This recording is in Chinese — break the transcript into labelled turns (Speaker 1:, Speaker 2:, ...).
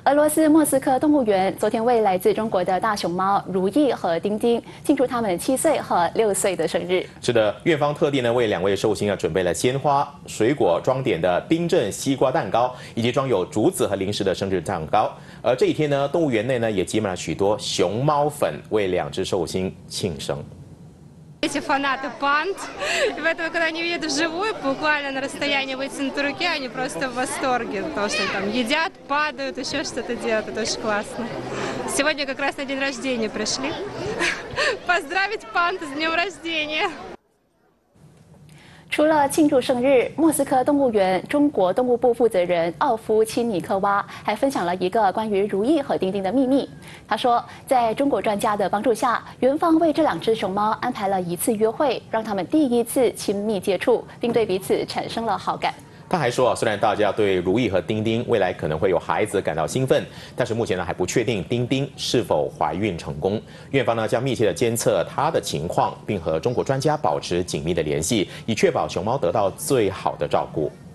Speaker 1: 俄罗斯莫斯科动物园昨天为来自中国的大熊猫如意和丁丁庆祝他们7岁和6岁的生日。
Speaker 2: 是的，院方特地为2位寿星准备了鲜花、水果装点的冰镇西瓜蛋糕，以及装有竹子和零食的生日蛋糕。而这一天呢，动物园内也挤满了许多熊猫粉，为2只寿星庆生。
Speaker 3: Эти фанаты панд, и поэтому, когда они видят вживую, буквально на расстоянии вытянутой руки, они просто в восторге, потому что там едят, падают, еще что-то делают, это очень классно. Сегодня как раз на день рождения пришли поздравить панд с днем рождения.
Speaker 1: 除了庆祝生日，莫斯科动物园中国动物部负责人奥夫钦尼科娃还分享了一个关于如意和丁丁的秘密。他说，在中国专家的帮助下，园方为这2只熊猫安排了1次约会，让他们第一次亲密接触，并对彼此产生了好感。
Speaker 2: 他还说，虽然大家对如意和丁丁未来可能会有孩子感到兴奋，但是目前还不确定丁丁是否怀孕成功。院方将密切的监测她的情况，并和中国专家保持紧密的联系，以确保熊猫得到最好的照顾。